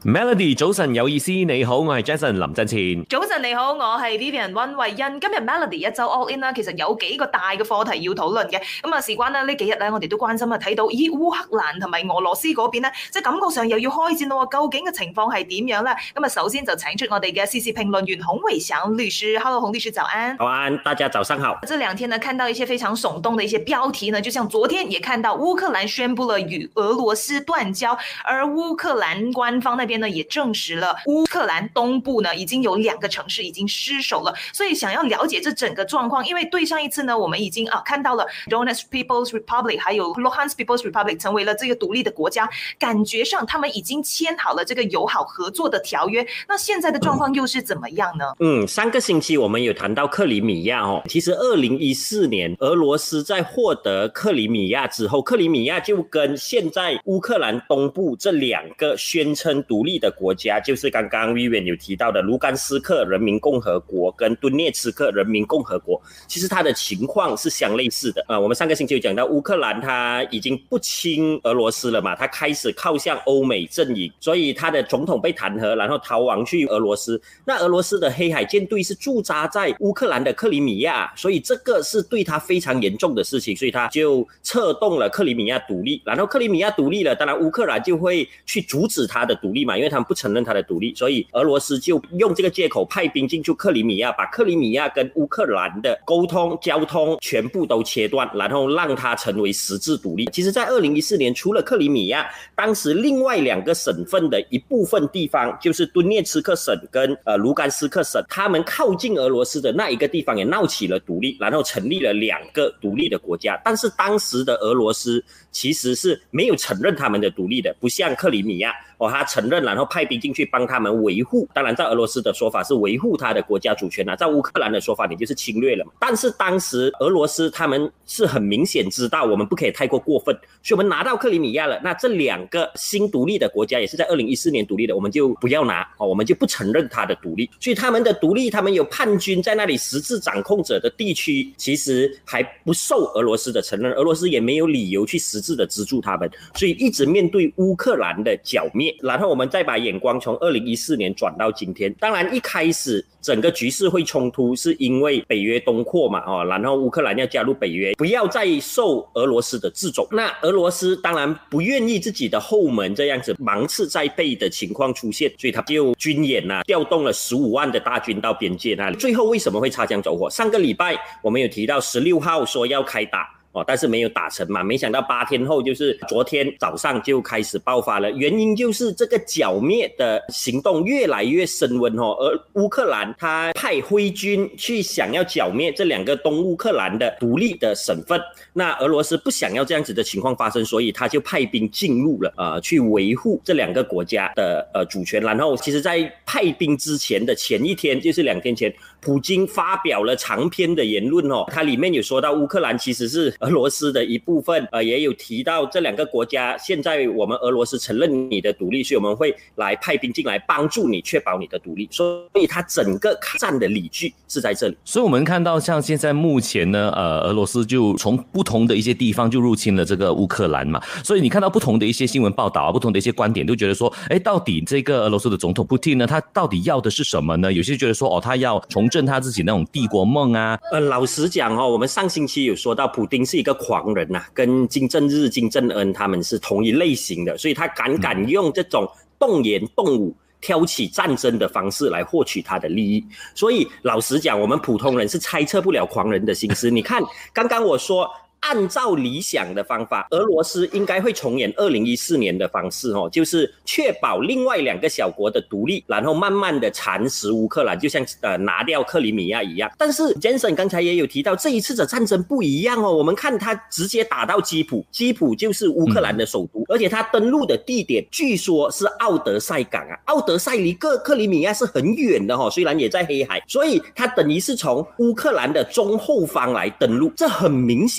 Melody 早晨有意思，你好，我係 Jason 林振前。 早晨你好，我係 Vivian 溫慧欣。今日 Melody 一周 All In 啦，其實有幾個大嘅課題要討論嘅。咁啊，事關呢幾日咧，我哋都關心啊，睇到咦烏克蘭同埋俄羅斯嗰邊咧，即係感覺上又要開戰咯，究竟嘅情況係點樣咧？咁啊，首先就請出我哋嘅時事評論員洪偉祥律師。Hello， 洪律師早安。 早安，大家早上好。 這兩天呢，看到一些非常聳動的一些標題呢，就像昨天也看到烏克蘭宣布了與俄羅斯斷交，而烏克蘭官方那邊呢也證實了烏克蘭東部呢已經有2個城市已經失守了，所以想要了解這整個狀況，因為對上一次呢，我們已經看到了 Donetsk People's Republic 還有 Luhansk People's Republic 成為了這個獨立的國家，感覺上他們已經簽好了這個友好合作的條約，那現在的狀況又是怎麼樣呢？ 上個星期我們有談到克里米亞其實2014年俄羅斯在獲得克里米亞之後，克里米亞就跟現在烏克蘭東部這2個宣稱獨立的國家，就是剛剛 Vivian 有提到的盧甘斯克人民共和國跟頓涅茨克人民共和國，其實它的情況是相類似的。我們上個星期有講到烏克蘭它已經不親俄羅斯了嘛，它開始靠向歐美陣營，所以它的總統被彈劾，然後逃亡去俄羅斯。那俄羅斯的黑海艦隊是駐紮在烏克蘭的克里米亞，所以這個是對它非常嚴重的事情，所以它就策動了克里米亞獨立。然後克里米亞獨立了，當然烏克蘭就會去阻止它的獨立嘛，因為他們不承認它的獨立，所以俄羅斯就用這個借口派兵進駐克里米亞，把克里米亞跟烏克蘭的溝通交通全部都切斷，然後讓它成為實質獨立。其實在2014年，除了克里米亞，當時另外2個省份的一部分地方，就是頓涅茨克省跟盧甘斯克省，他們靠近俄羅斯的那一個地方也鬧起了獨立，然後成立了2個獨立的國家。但是當時的俄羅斯其實是沒有承認他們的獨立的，不像克里米亞他承認，然後派兵進去幫他們維護。當然在俄羅斯的說法是維護他的國家主權在烏克蘭的說法你就是侵略了嘛。但是當時俄羅斯他們是很明顯知道我們不可以太過過分，所以我們拿到克里米亞了，那這2個新獨立的國家也是在2014年獨立的，我們就不要拿，我們就不承認他的獨立。所以他們的獨立，他們有叛軍在那裡實質掌控者的地區，其實還不受俄羅斯的承認，俄羅斯也沒有理由去實質的資助他們，所以一直面對烏克蘭的剿滅。然後我們再把眼光從2014年轉到今天，當然一開始整個局勢會衝突是因為北約東擴嘛，然後烏克蘭要加入北約，不要再受俄羅斯的掣肘。那俄羅斯當然不願意自己的後門這樣子芒刺在背的情況出現，所以他就軍演調動了15萬的大軍到邊界那裡。最後為什麼會擦槍走火？上個禮拜我們有提到16號說要開打，但是沒有打成嘛，沒想到8天後就是昨天早上就開始爆發了，原因就是這個剿滅的行動越來越升溫，而烏克蘭他派揮軍去想要剿滅這2個東烏克蘭的獨立的省份，那俄羅斯不想要這樣子的情況發生，所以他就派兵進入了去維護這2個國家的主權。然後其實在派兵之前的前一天，就是2天前，普京發表了長篇的言論，他裡面有說到烏克蘭其實是俄羅斯的一部分，也有提到這2個國家現在我們俄羅斯承認你的獨立，所以我們會來派兵進來幫助你確保你的獨立，所以它整個戰的理據是在這裡。 所以我們看到像現在目前呢，俄羅斯就從不同的一些地方就入侵了這個烏克蘭嘛，所以你看到不同的一些新聞報道不同的一些觀點，都覺得說到底這個俄羅斯的總統普丁呢，他到底要的是什麼呢？有些覺得說他要重振他自己那種帝國夢啊。 老實講我們上星期有說到普丁是一個狂人跟金正日、金正恩他們是同一類型的，所以他敢用這種動言動武挑起戰爭的方式來獲取他的利益。所以老實講我們普通人是猜測不了狂人的心思。你看剛剛我說按照理想的方法，俄羅斯應該會重演2014年的方式，就是確保另外2個小國的獨立，然後慢慢的蠶食烏克蘭，就像拿掉克里米亞一樣。但是 Jensen 剛才也有提到，這一次的戰爭不一樣，我們看他直接打到基輔，基輔就是烏克蘭的首都，而且他登陸的地點據說是奧德賽港奧德賽離克里米亞是很遠的，雖然也在黑海，所以他等於是從烏克蘭的中後方來登陸，這很明顯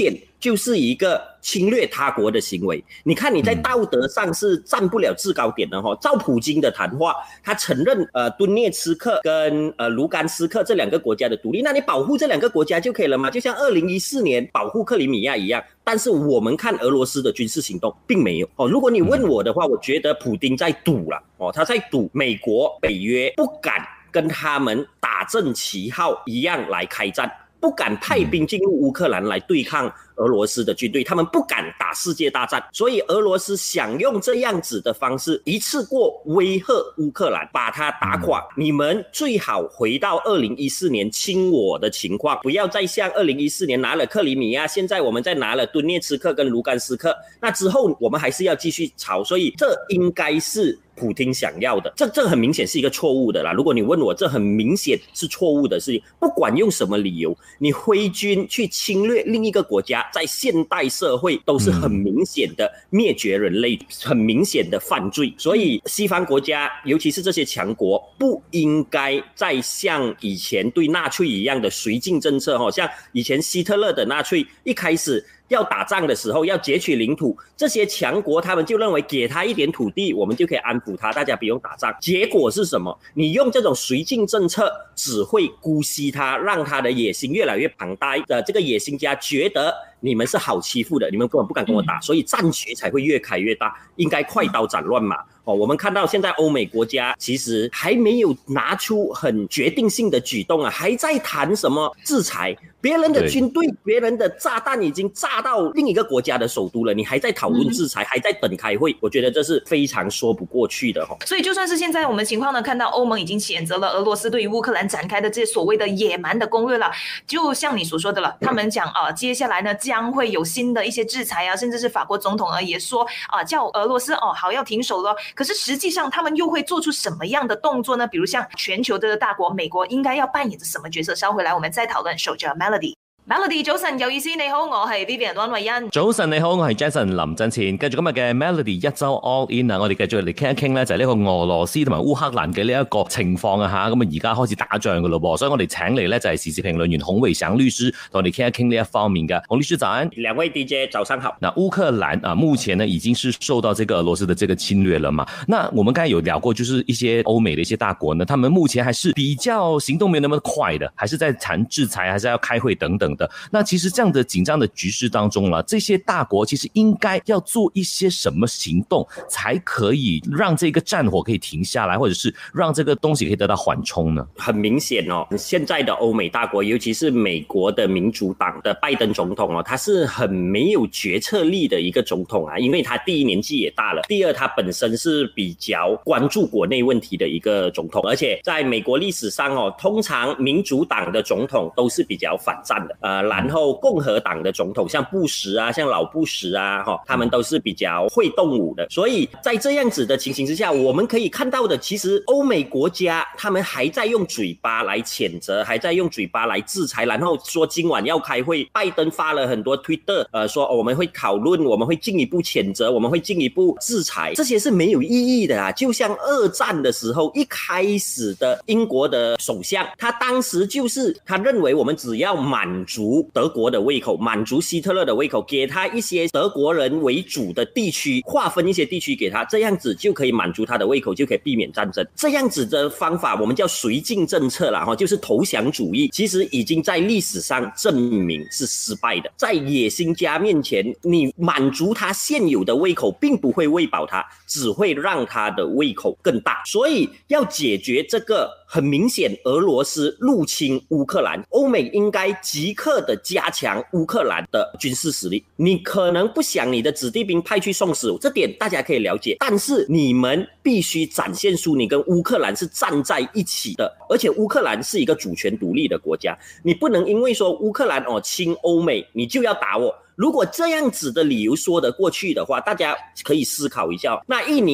就是一个侵略他国的行为。你看你在道德上是站不了制高点的照普京的谈话，他承认顿涅茨克跟卢甘斯克这两个国家的独立，那你保护这两个国家就可以了嘛？就像2014年保护克里米亚一样。但是我们看俄罗斯的军事行动并没有如果你问我的话，我觉得普丁在赌了他在赌美国北约不敢跟他们打正旗号一样来开战，不敢派兵进入乌克兰来对抗俄罗斯的军队，他们不敢打世界大战，所以俄罗斯想用这样子的方式一次过威吓乌克兰，把它打垮。你们最好回到2014年亲我的情况，不要再像2014年拿了克里米亚，现在我们再拿了顿涅茨克跟卢甘斯克，那之后我们还是要继续吵，所以这应该是普丁想要的，这很明显是一个错误的啦。如果你问我，这很明显是错误的事情。不管用什么理由，你挥军去侵略另一个国家，在现代社会都是很明显的灭绝人类，很明显的犯罪。所以西方国家，尤其是这些强国，不应该再像以前对纳粹一样的绥靖政策像以前希特勒的纳粹一开始要打仗的时候要截取领土，这些强国他们就认为给他一点土地我们就可以安抚他，大家不用打仗。结果是什么？你用这种绥靖政策只会姑息他，让他的野心越来越庞大的这个野心家觉得你们是好欺负的，你们根本不敢跟我打，所以战局才会越开越大，应该快刀斩乱麻我们看到现在欧美国家其实还没有拿出很决定性的举动还在谈什么制裁，别人的军队别人的炸弹已经炸到另一个国家的首都了，你还在讨论制裁还在等开会，我觉得这是非常说不过去的所以就算是现在我们情况呢，看到欧盟已经谴责了俄罗斯对于乌克兰展开的这些所谓的野蛮的攻略了，就像你所说的了，他们讲接下来呢将会有新的一些制裁甚至是法国总统也说叫俄罗斯好要停手了。可是实际上他们又会做出什么样的动作呢？比如像全球的大国美国应该要扮演着什么角色？稍回来我们再讨論。守着 Melody。Melody 早晨有意思，你好，我係 Vivian 溫慧欣。 早晨你好，我係 Jason 林振前。繼續今日嘅 Melody 一周 All In 我哋繼續嚟傾一傾咧，就係呢個俄羅斯同埋烏克蘭嘅呢一個情況吓。咁而家開始打仗噶咯噃，所以我哋請嚟咧就係時事評論員洪偉祥律師同我哋傾一傾呢一方面嘅。洪律師早安。 兩位 DJ 早上好。 那烏克蘭目前呢已經是受到這個俄羅斯的這個侵略了嘛？那我們剛才有聊過，就是一些歐美的一些大國呢，他們目前還是比較行動沒有那麼快的，還是在談制裁，還是要開會等等的。那其實這樣的緊張的局勢當中這些大國其實應該要做一些什麼行動，才可以讓這個戰火可以停下來，或者是讓這個東西可以得到緩衝呢？ 很明顯現在的歐美大國，尤其是美國的民主黨的拜登總統他是很沒有決策力的一個總統因為他第一年紀也大了，第二他本身是比較關注國內問題的一個總統，而且在美國歷史上通常民主黨的總統都是比較反戰的然後共和黨的總統像布什像老布什他們都是比較會動武的，所以在這樣子的情形之下，我們可以看到的其實歐美國家他們還在用嘴巴來譴責，還在用嘴巴來制裁，然後說今晚要開會，拜登發了很多 Twitter 說我們會討論，我們會進一步譴責，我們會進一步制裁，這些是沒有意義的就像二戰的時候一開始的英國的首相，他當時就是他認為我們只要滿足德國的胃口，滿足希特勒的胃口，給他一些德國人為主的地區，劃分一些地區給他，這樣子就可以滿足他的胃口，就可以避免戰爭。這樣子的方法我們叫绥靖政策啦，就是投降主義，其實已經在歷史上證明是失敗的。在野心家面前，你滿足他現有的胃口並不會餵飽他，只會讓他的胃口更大。所以要解決這個很明顯俄羅斯入侵烏克蘭，歐美應該即刻的加強烏克蘭的軍事實力。你可能不想你的子弟兵派去送死，這點大家可以了解，但是你們必須展現出你跟烏克蘭是站在一起的，而且烏克蘭是一個主權獨立的國家，你不能因為說烏克蘭親歐美你就要打我。如果這樣子的理由說得過去的話，大家可以思考一下，那印尼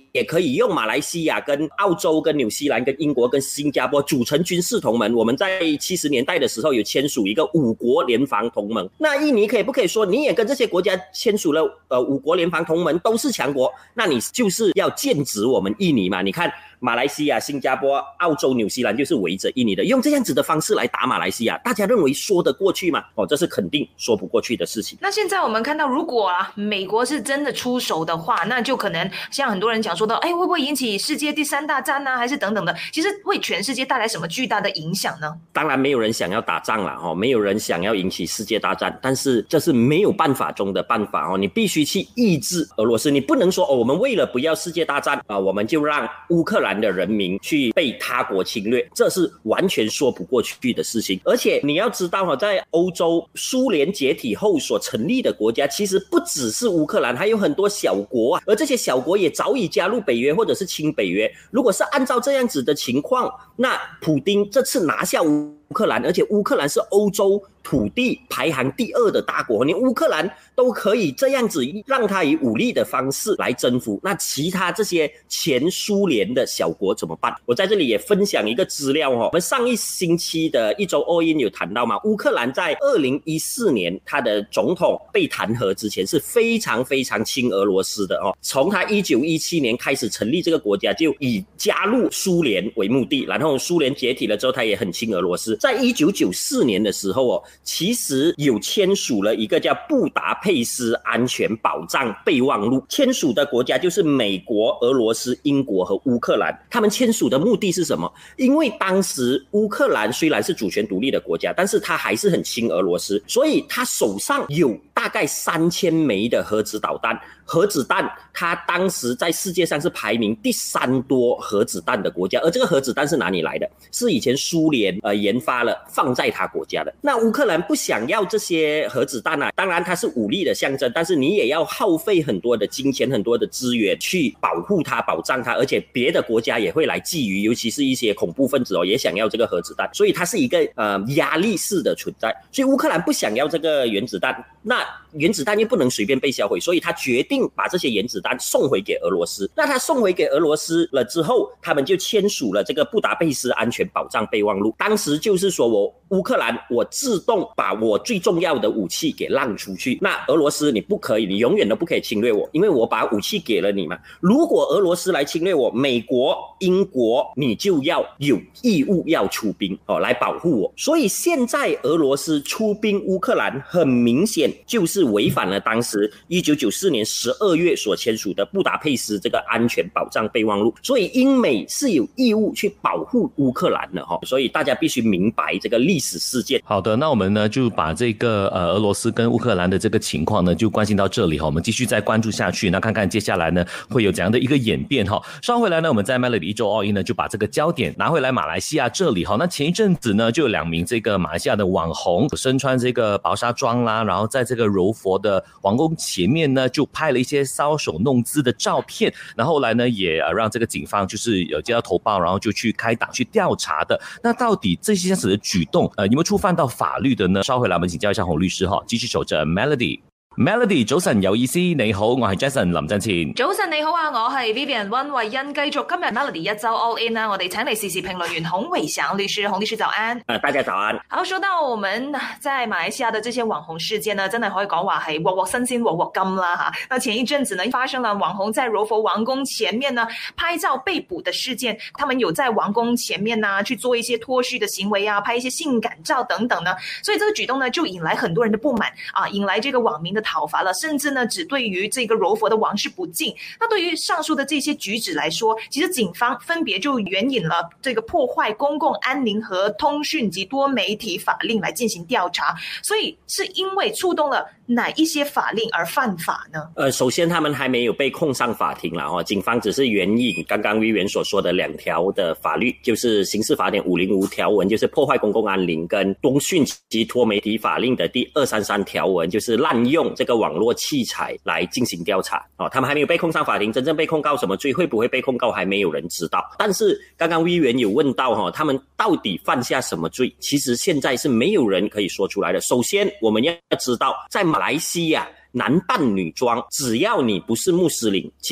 也可以用马来西亚跟澳洲跟纽西兰跟英国跟新加坡组成军事同盟。我们在70年代的时候有签署一个5国联防同盟。那印尼可不可以说你也跟这些国家签署了5国联防同盟，都是强国，那你就是要剑指我们印尼嘛？你看马来西亚、新加坡、澳洲、纽西兰就是围着印尼的，用这样子的方式来打马来西亚，大家认为说得过去吗？这是肯定说不过去的事情。 那现在我们看到，如果美国是真的出手的话，那就可能像很多人讲说的，会不会引起世界第3大战啊，还是等等的？其实为全世界带来什么巨大的影响呢？ 当然没有人想要打仗了，没有人想要引起世界大战，但是这是没有办法中的办法，你必须去抑制俄罗斯。你不能说我们为了不要世界大战我们就让乌克兰的人民去被他国侵略，这是完全说不过去的事情。而且你要知道在欧洲苏联解体后所成立的国家，其实不只是乌克兰，还有很多小国而这些小国也早已加入北约或者是亲北约。如果是按照这样子的情况，那普丁这次拿下乌克兰，而且乌克兰是欧洲土地排行第2的大国，你乌克兰都可以这样子让他以武力的方式来征服，那其他这些前苏联的小国怎么办？我在这里也分享一个资料我们上一星期的一周all in有谈到嘛，乌克兰在2014年他的总统被弹劾之前是非常非常亲俄罗斯的从他1917年开始成立这个国家，就以加入苏联为目的，然后苏联解体了之后他也很亲俄罗斯。在1994年的时候其实有签署了一个叫布达佩斯安全保障备忘录，签署的国家就是美国、俄罗斯、英国和乌克兰。他们签署的目的是什么？因为当时乌克兰虽然是主权独立的国家，但是他还是很亲俄罗斯，所以他手上有大概3000枚的核子导弹。核子弹它当时在世界上是排名第3多核子弹的国家，而这个核子弹是哪里来的？是以前苏联研发了放在他国家的。那乌克兰不想要这些核子弹当然它是武力的象征，但是你也要耗费很多的金钱很多的资源去保护它保障它，而且别的国家也会来觊觎，尤其是一些恐怖分子也想要这个核子弹，所以它是一个压力式的存在。所以乌克兰不想要这个原子弹，那原子弹又不能随便被销毁，所以他决定把这些原子弹送回给俄罗斯。那他送回给俄罗斯了之后，他们就签署了这个布达佩斯安全保障备忘录。当时就是说我乌克兰我自动把我最重要的武器给让出去，那俄罗斯你不可以，你永远都不可以侵略我，因为我把武器给了你嘛。如果俄罗斯来侵略我，美国、英国你就要有义务要出兵来保护我。所以现在俄罗斯出兵乌克兰，很明显就是违反了当时1994年12月所签署的布达佩斯这个安全保障备忘录，所以英美是有义务去保护乌克兰的所以大家必须明白这个历史事件。 好的，那我们呢就把这个俄罗斯跟乌克兰的这个情况呢就关心到这里我们继续再关注下去，那看看接下来呢会有怎样的一个演变稍回来呢，我们在 Melody 一周all in呢就把这个焦点拿回来马来西亚这里那前一阵子呢就有2名这个马来西亚的网红身穿这个薄纱装啦，然后在这个柔佛的皇宫前面呢就拍了一些搔首弄姿的照片，然后后来呢也让这个警方就是有接到投报，然后就去开档去调查的。那到底这些样子的举动有没有触犯到法律的呢？稍回来我们请教一下洪律師繼續守着 Melody。Melody 早晨有意思，你好，我係 Jason 林振前。 早晨你好啊，我係 Vivian 溫慧欣。繼續今日 Melody 一周 All In 我哋請嚟時事評論員洪偉祥律師，洪律師早安。 大家早安。 好，說到我們在馬來西亞的這些網紅事件呢，真的可以講話係鑊鑊新鮮鑊鑊甘啦哈。那前一陣子呢，發生了網紅在柔佛王宮前面呢拍照被捕的事件，他們有在王宮前面呢去做一些脫序的行為啊，拍一些性感照等等呢，所以這個舉動呢就引來很多人的不滿啊，引來這個網民的討伐了，甚至呢只對於這個柔佛的王室不敬。那對於上述的這些舉止來說，其實警方分別就援引了這個破壞公共安寧和通訊及多媒體法令來進行調查，所以是因為觸動了哪一些法令而犯法呢？ 首先他們還沒有被控上法庭啦，警方只是援引剛剛Vivian所說的2條的法律，就是刑事法典505條文，就是破壞公共安寧，跟通訊及多媒體法令的第233條文，就是濫用這個網絡器材來進行調查。他們還沒有被控上法庭，真正被控告什麼罪，會不會被控告還沒有人知道。但是剛剛Vivian有問到他們到底犯下什麼罪，其實現在是沒有人可以說出來的。首先我們要知道，在馬來西亞男扮女裝，只要你不是穆斯林，其實是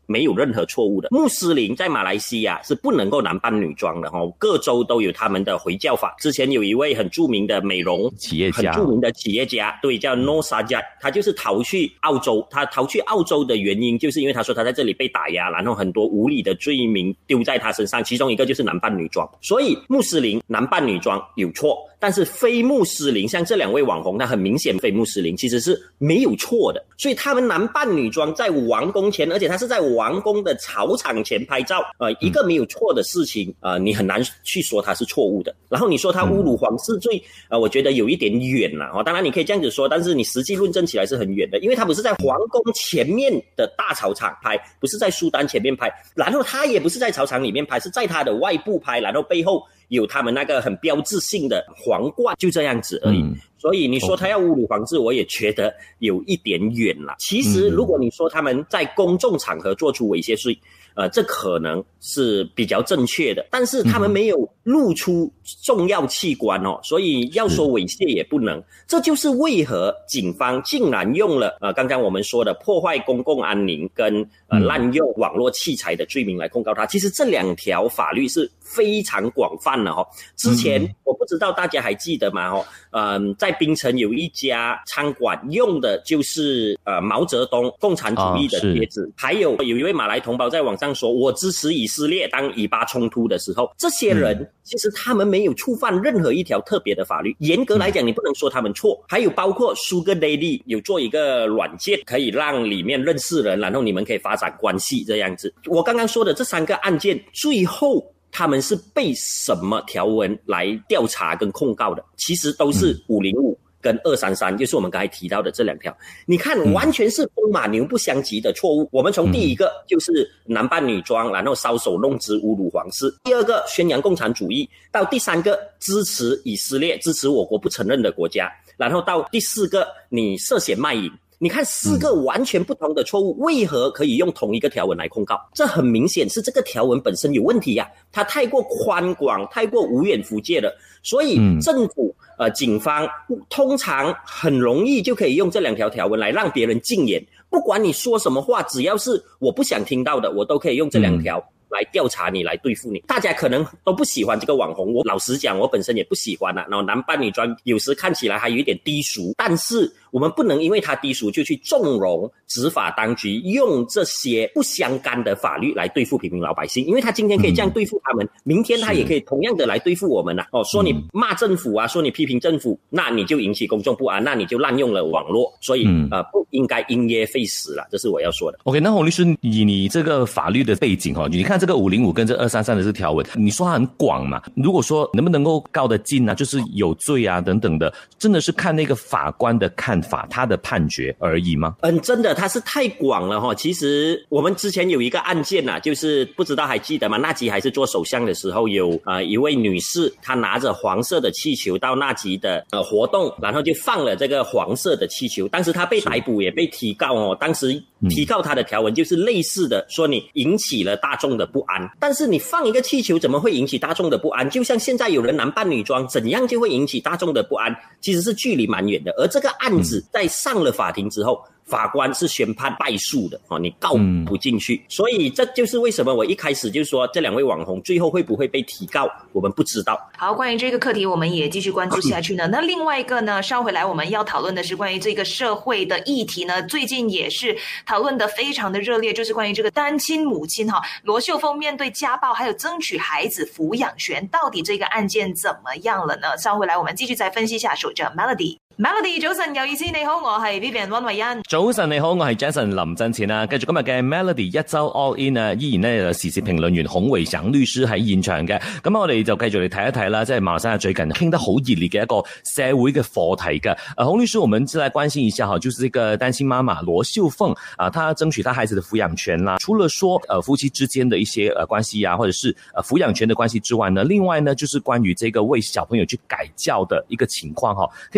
没有任何错误的。穆斯林在马来西亚是不能够男扮女装的各州都有他们的回教法。之前有一位很著名的美容企业家， 很著名的企业家，对，叫 Noor Sajat， 他就是逃去澳洲。他逃去澳洲的原因就是因为他说他在这里被打压，然后很多无理的罪名丢在他身上，其中一个就是男扮女装。所以穆斯林男扮女装有错，但是非穆斯林像这两位网红，他很明显非穆斯林其实是没有错的。所以他们男扮女装在王宫前，而且他是在王宫的草场前拍照，一个没有错的事情，你很难去说他是错误的。然后你说他侮辱皇室罪，我觉得有一点远了当然你可以这样子说，但是你实际论证起来是很远的，因为他不是在皇宫前面的大草场拍，不是在苏丹前面拍，然后他也不是在草场里面拍，是在他的外部拍，然后背后有他们那个很标志性的皇冠，就这样子而已。所以你说他要侮辱皇室，我也觉得有一点远了。其实如果你说他们在公众场合做出猥亵罪，这可能是比较正确的，但是他们没有露出重要器官所以要说猥亵也不能。这就是为何警方竟然用了刚刚我们说的破坏公共安宁跟滥用网络器材的罪名来控告他。其实这两条法律是非常广泛的之前我不知道大家还记得吗在槟城有一家餐馆用的就是毛泽东共产主义的帖子，还有一位马来同胞在网上说我支持以色列当以巴冲突的时候，这些人其实他们没有触犯任何一条特别的法律，严格来讲你不能说他们错。还有包括 Sugar Daddy 有做一个软件可以让里面认识人，然后你们可以发展关系这样子。我刚刚说的这三个案件最后他们是被什么条文来调查跟控告的？其实都是505跟233，就是我们刚才提到的这两条。你看完全是风马牛不相及的错误。我们从第一个就是男扮女装，然后搔首弄姿侮辱皇室，第二个宣扬共产主义，到第三个支持以色列，支持我国不承认的国家，然后到第四个你涉嫌卖淫。你看4个完全不同的错误，为何可以用同一个条文来控告？这很明显是这个条文本身有问题它太过宽广，太过无远弗届了。所以政府警方通常很容易就可以用这两条条文来让别人禁言，不管你说什么话，只要是我不想听到的，我都可以用这两条来调查你，来对付你。大家可能都不喜欢这个网红，我老实讲我本身也不喜欢然后男扮女装有时看起来还有一点低俗，但是我们不能因为他低俗就去纵容执法当局用这些不相干的法律来对付平民老百姓，因为他今天可以这样对付他们，明天他也可以同样的来对付我们说你骂政府说你批评政府，那你就引起公众不安，那你就滥用了网络，所以不应该因噎废食了，这是我要说的。 OK， 那洪律师以你这个法律的背景你看这个505跟这233的这条文，你说它很广嘛，如果说能不能够告得进就是有罪等等的，真的是看那个法官的看法，他的判决而已吗？ 真的它是太广了其实我们之前有一个案件就是不知道还记得吗？纳吉还是做首相的时候，有一位女士，她拿着黄色的气球到纳吉的活动，然后就放了这个黄色的气球，当时她被逮捕也被提告当时提告她的条文就是类似的，说你引起了大众的不安。但是你放一个气球怎么会引起大众的不安？就像现在有人男扮女装，怎样就会引起大众的不安？其实是距离蛮远的。而这个案子在上了法庭之后，法官是宣判败诉的你告不进去。所以这就是为什么我一开始就说这两位网红最后会不会被提告，我们不知道。 好，关于这个课题我们也继续关注下去呢。那另外一个呢，稍回来我们要讨论的是关于这个社会的议题呢，最近也是讨论的非常的热烈，就是关于这个单亲母亲罗秀凤面对家暴还有争取孩子抚养权，到底这个案件怎么样了呢？稍回来我们继续再分析一下。守着 Melody， 早晨有意思，你好，我係 Vivian 溫慧欣。 早晨你好，我係 Jason 林振前繼續今日嘅 Melody 一周 All In 依然呢時事評論員孔維祥律師喺現場嘅。咁我哋就繼續嚟睇一睇啦，即係馬來西亞最近傾得好熱烈嘅一個社會嘅課題嘅。洪律師，我們就來關心一下就是這個單親媽媽羅秀鳳她爭取她孩子的撫養權啦。除了說夫妻之間的一些關係或者是撫養權的關係之外呢，另外呢就是關於這個為小朋友去改教的一個情況可以跟我們科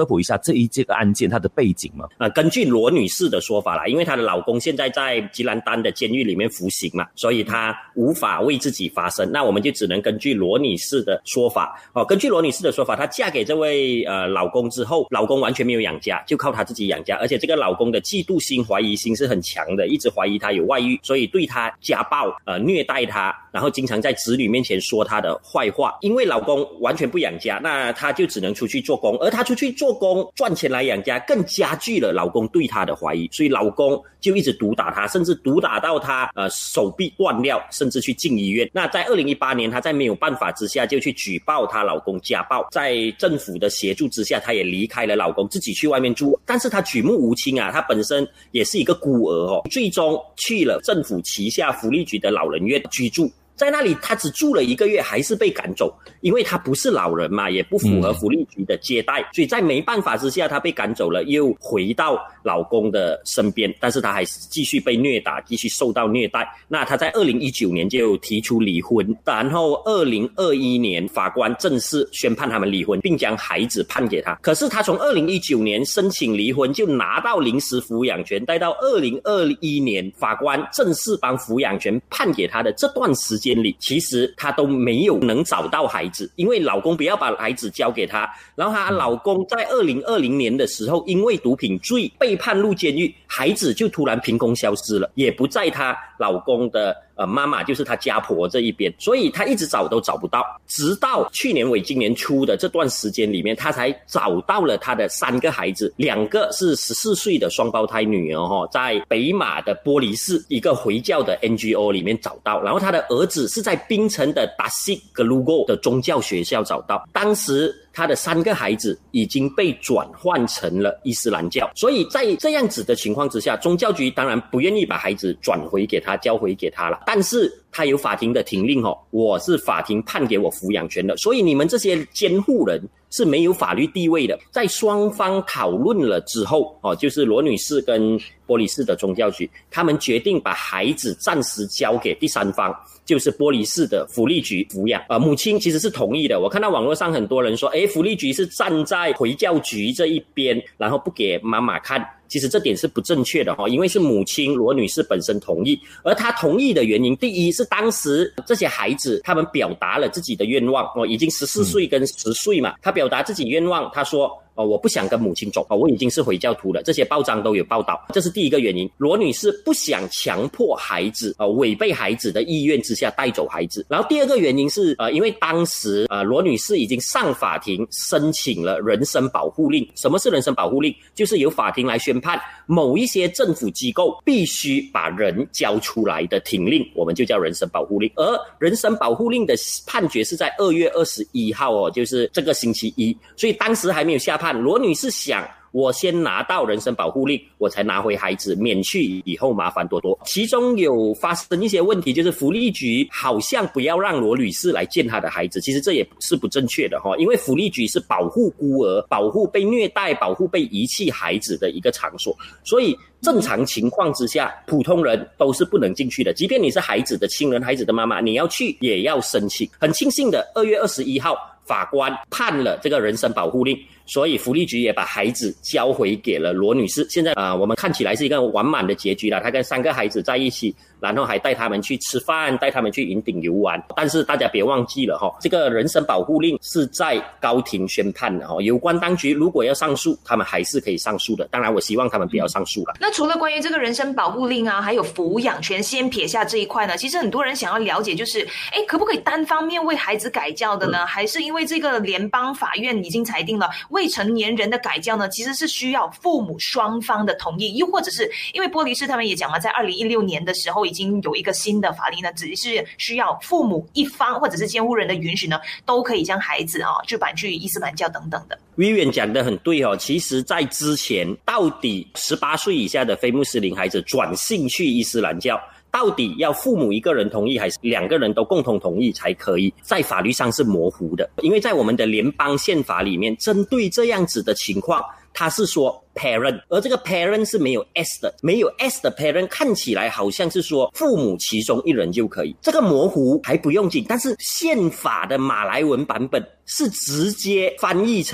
普一下这个案件它的背景吗？ 根据罗女士的说法啦，因为她的老公现在在吉兰丹的监狱里面服刑嘛，所以她无法为自己发声，那我们就只能根据罗女士的说法。根据罗女士的说法，她嫁给这位老公之后，老公完全没有养家，就靠她自己养家，而且这个老公的嫉妒心、怀疑心是很强的，一直怀疑她有外遇，所以对她家暴、虐待她，然后经常在子女面前说她的坏话。因为老公完全不养家，那她就只能出去做工，而她出去做工赚钱来养家，更加剧了老公对她的怀疑，所以老公就一直毒打她，甚至毒打到她手臂断掉，甚至去进医院。那在2018年，她在没有办法之下就去举报她老公家暴，在政府的协助之下，她也离开了老公，自己去外面住。但是她举目无亲啊，她本身也是一个孤儿最终去了政府旗下福利局的老人院居住。在那里他只住了1个月，还是被赶走，因为他不是老人嘛，也不符合福利局的接待，所以在没办法之下他被赶走了，又回到老公的身边，但是他还是继续被虐打，继续受到虐待。那他在2019年就提出离婚，然后2021年法官正式宣判他们离婚，并将孩子判给他。可是他从2019年申请离婚就拿到临时抚养权，待到2021年法官正式帮抚养权判给他的这段时间里，其实她都没有能找到孩子，因为老公不要把孩子交给她，然后她老公在2020年的时候因为毒品罪被判入监狱，孩子就突然凭空消失了，也不在她老公的妈妈，就是她家婆这一边，所以她一直找都找不到，直到去年尾今年初的这段时间里面，她才找到了她的3个孩子，2个是14岁的双胞胎女儿在北马的玻璃市一个回教的 NGO 里面找到，然后她的儿子是在槟城的 Tasik Gelugo 的宗教学校找到。当时他的3个孩子已经被转换成了伊斯兰教，所以在这样子的情况之下，宗教局当然不愿意把孩子转回给他，交回给他了，但是他有法庭的庭令我是法庭判给我抚养权的，所以你们这些监护人是没有法律地位的。在双方讨论了之后就是罗女士跟玻璃市的宗教局，他们决定把孩子暂时交给第三方，就是玻璃市的福利局抚养。母亲其实是同意的，我看到网络上很多人说福利局是站在回教局这一边，然后不给妈妈看，其实这点是不正确的因为是母亲罗女士本身同意，而她同意的原因，第一是当时这些孩子他们表达了自己的愿望已经14岁跟10岁嘛，他表达自己愿望，他说我不想跟母亲走我已经是回教徒了，这些报章都有报道，这是第一个原因。罗女士不想强迫孩子违背孩子的意愿之下带走孩子。然后第二个原因是因为当时罗女士已经上法庭申请了人身保护令。什么是人身保护令？就是由法庭来宣判某一些政府机构必须把人交出来的庭令，我们就叫人身保护令。而人身保护令的判决是在2月21号就是这个星期一，所以当时还没有下判。罗女士想我先拿到人身保护令，我才拿回孩子，免去以后麻烦多多。其中有发生一些问题，就是福利局好像不要让罗女士来见她的孩子，其实这也是不正确的因为福利局是保护孤儿、保护被虐待、保护被遗弃孩子的一个场所，所以正常情况之下，普通人都是不能进去的，即便你是孩子的亲人、孩子的妈妈，你要去也要申请。很庆幸的，2月21号法官判了这个人身保护令，所以福利局也把孩子交回给了罗女士。现在我们看起来是一个完满的结局了，她跟3个孩子在一起，然后还带他们去吃饭，带他们去云顶游玩。但是大家别忘记了这个人身保护令是在高庭宣判的有关当局如果要上诉，他们还是可以上诉的，当然我希望他们不要上诉了。 那除了关于这个人身保护令还有抚养权，先撇下这一块呢，其实很多人想要了解就是可不可以单方面为孩子改教的呢？还是因为这个联邦法院已经裁定了未成年人的改教呢，其实是需要父母双方的同意，又或者是因为玻璃市他们也讲了，在2016年的时候已经有一个新的法令呢，只是需要父母一方或者是监护人的允许呢，都可以将孩子就搬去伊斯兰教等等的。 Vivian 讲得很对其实在之前到底18岁以下的非穆斯林孩子转信去伊斯兰教，到底要父母一个人同意还是2个人都共同同意才可以，在法律上是模糊的。因为在我们的联邦宪法里面，针对这样子的情况，它是说 parent， 而这个 parent 是没有 s 的，没有 s 的 parent 看起来好像是说父母其中一人就可以，这个模糊还不用紧，但是宪法的马来文版本是直接翻译成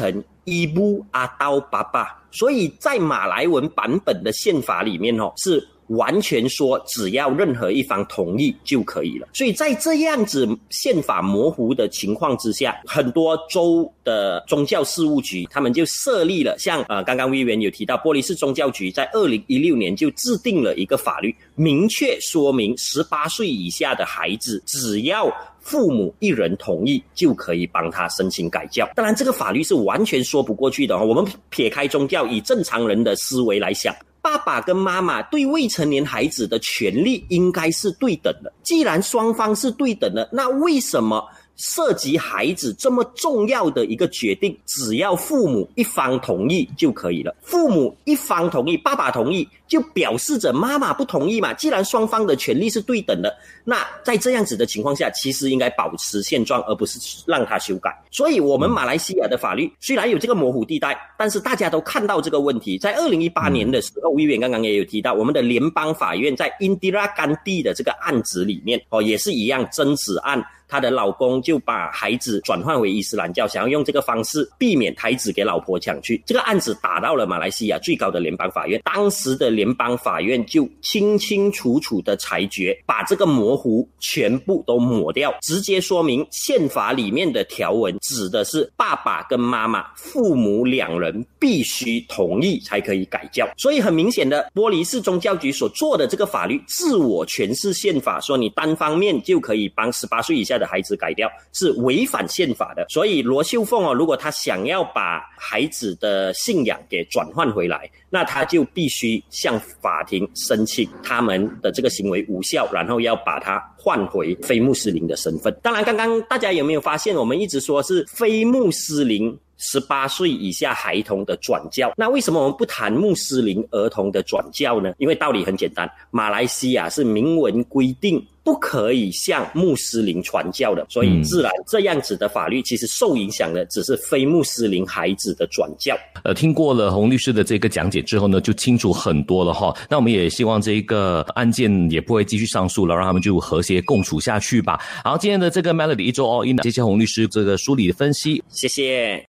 ibu atau bapa， 所以在马来文版本的宪法里面是完全说只要任何一方同意就可以了。所以在这样子宪法模糊的情况之下，很多州的宗教事务局他们就设立了像刚刚Vivian有提到玻璃市宗教局在2016年就制定了一个法律，明确说明18岁以下的孩子只要父母一人同意就可以帮他申请改教。当然这个法律是完全说不过去的，我们撇开宗教，以正常人的思维来想，爸爸跟妈妈对未成年孩子的权利应该是对等的。既然双方是对等的，那为什么涉及孩子这么重要的一个决定，只要父母一方同意就可以了？父母一方同意，爸爸同意，就表示着妈妈不同意嘛。既然双方的权利是对等的，那在这样子的情况下，其实应该保持现状，而不是让它修改。所以我们马来西亚的法律虽然有这个模糊地带，但是大家都看到这个问题。在2018年的时候，Vivian刚刚也有提到，我们的联邦法院在 Indira Gandhi 的这个案子里面也是一样争执案，她的老公就把孩子转换为伊斯兰教，想要用这个方式避免孩子给老婆抢去。这个案子打到了马来西亚最高的联邦法院，当时的联邦法院就清清楚楚的裁决，把这个模糊全部都抹掉，直接说明宪法里面的条文指的是爸爸跟妈妈父母两人必须同意才可以改教。所以很明显的，玻璃市宗教局所做的这个法律自我诠释宪法，说你单方面就可以帮18岁以下的孩子改掉，是违反宪法的。所以罗秀凤如果他想要把孩子的信仰给转换回来，那他就必须向法庭申请他们的这个行为无效，然后要把他换回非穆斯林的身份。当然刚刚大家有没有发现，我们一直说是非穆斯林18岁以下孩童的转教，那为什么我们不谈穆斯林儿童的转教呢？因为道理很简单，马来西亚是明文规定不可以向穆斯林传教的，所以自然这样子的法律其实受影响的只是非穆斯林孩子的转教。 听过了洪律师的这个讲解之后呢，就清楚很多了哈。那我们也希望这个案件也不会继续上诉了，让他们就和谐共处下去吧。好，今天的这个 Melody 一周 All In， 谢谢洪律师这个梳理的分析， 谢谢。